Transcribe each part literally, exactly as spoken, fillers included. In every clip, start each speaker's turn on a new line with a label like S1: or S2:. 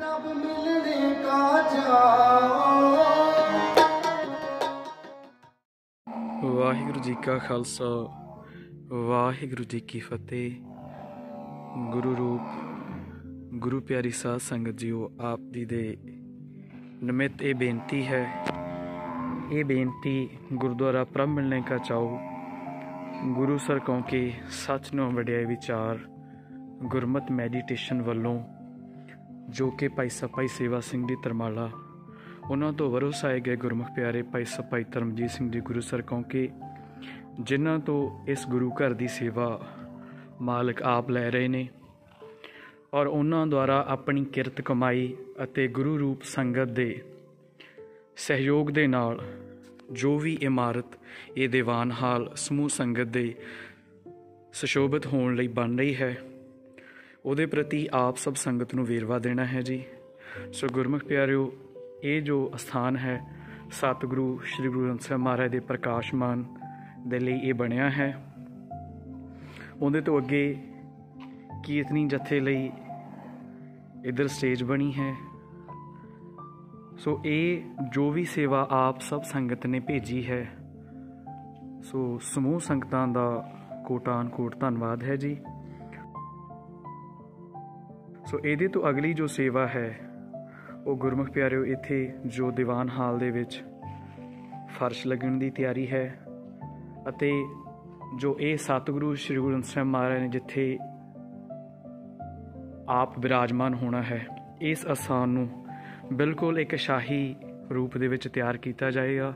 S1: तब मिलने का जाओ।
S2: वाहिगुरु जी का खालसा वाहिगुरु जी की फतेह। गुरु रूप गुरु प्यारी साध संगत जीओ, आप जी दे निमित्त ये बेनती है, ये बेनती गुरुद्वारा प्रभ मिलने का चाओ। गुरु सर क्योंकि सच नौ वड्याई विचार गुरमत मैਡੀਟੇਸ਼ਨ ਵੱਲੋਂ जो कि भाई सपाई सेवा सिंह जी तरमाला उन्हों तो वरोस आए गए गुरमुख प्यारे भाई सपाई धर्मजीत सिंह जी गुरु सर क्योंकि जिन्हों तो इस गुरु घर की सेवा मालिक आप लै रहे ने और उन्होंने द्वारा अपनी किरत कमाई अते गुरु रूप संगत दे सहयोग दे नाल जो भी इमारत ये दीवान हाल समूह संगत दे सुशोभित होने लई बन रही है, उहदे प्रति आप सब संगत नूं वेरवा देना है जी। सो गुरमुख प्यारिओ, ये जो स्थान है सतगुरु श्री गुरु ग्रंथ साहिब महाराज के प्रकाशमान दे लई ये बनिया है। उहदे तो अगे कीर्तनी जत्थे लई इधर स्टेज बनी है। सो ये जो भी सेवा आप सब संगत ने भेजी है, सो समूह संगतां दा कोटान कोट धन्नवाद है जी। सो इहदे तो अगली जो सेवा है वो गुरमुख प्यारिओ इत्थे जो दीवान हाल दे विच फर्श लगन की तैयारी है अते जो ये सतगुरु श्री गुरु ग्रंथ साहिब महाराज ने जिथे आप विराजमान होना है, इस अस्थान नूं बिल्कुल एक शाही रूप दे विच तैयार किया जाएगा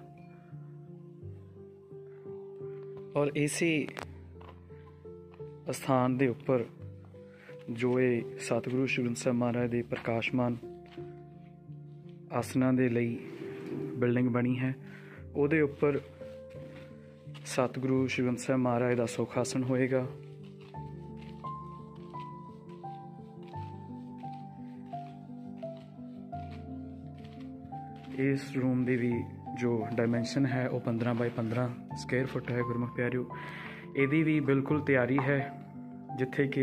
S2: और इसी स्थान दे उपर जो ये सतगुरु श्री ग्रंथ साहिब महाराज के प्रकाशमान आसना दे लई बिल्डिंग बनी है, उहदे उपर सतगुरु श्री ग्रंथ साहिब महाराज का सुख आसन होएगा। इस रूम की भी जो डायमेंशन है वो पंद्रह बाई पंद्रह स्क्वेयर फुट है गुरमुख प्यारिओ। यदी भी बिल्कुल तैयारी है जिथे कि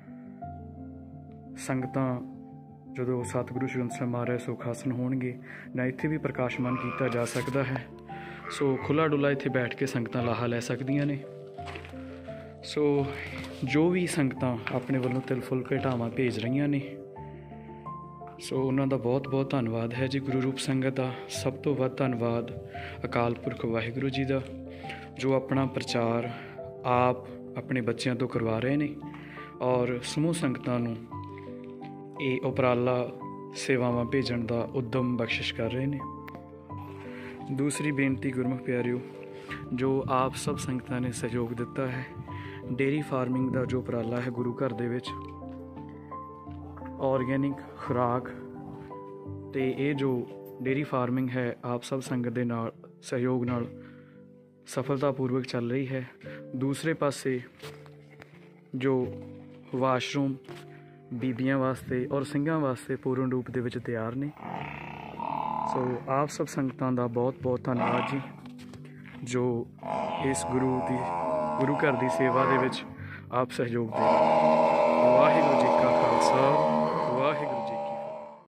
S2: संगतां जो सतगुरु श्री ग्रंथ साहिब महाराज सुखासन होणगे ना इत्थे भी प्रकाशमान किया जा सकता है। सो खुला डुला इत्थे बैठ के संगतां लाहा लै सकदियां ने। सो जो भी संगतां अपने वल्लों तिल फुल भेटावां भेज रही ने, सो उन्हों का बहुत बहुत धन्नवाद है जी। गुरु रूप संगत का सब तो वध धन्नवाद अकाल पुरख वाहिगुरु जी का, जो अपना प्रचार आप अपने बच्चों तो करवा रहे हैं और समूह संगतां नूं ये उपराला सेवावां भेजण का उद्यम बख्शिश कर रहे हैं। दूसरी बेनती गुरमुख प्यारिओ, जो आप सब संगतां ने सहयोग दिता है, डेयरी फार्मिंग का जो उपराला है गुरु घर दे विच ऑर्गेनिक खुराक ते ये जो डेयरी फार्मिंग है आप सब संगत दे नाल सहयोग नाल सफलतापूर्वक चल रही है। दूसरे पासे जो वाशरूम बीबियां वास्ते और ਸਿੰਘਾਂ वास्ते पूर्ण रूप दे विच तैयार ने। सो आप सब संगतां दा बहुत बहुत धन्नवाद जी, जो इस गुरु दी गुरु घर की सेवा दे विच आप सहयोग दे। वाहिगुरू जी का खालसा